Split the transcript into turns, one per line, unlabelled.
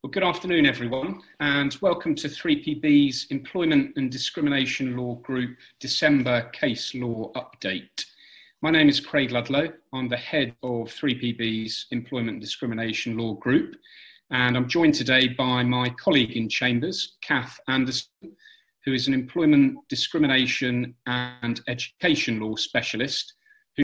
Well, good afternoon, everyone, and welcome to 3PB's Employment and Discrimination Law Group December Case Law Update. My name is Craig Ludlow. I'm the head of 3PB's Employment and Discrimination Law Group, and I'm joined today by my colleague in Chambers, Kath Anderson, who is an employment discrimination and education law specialist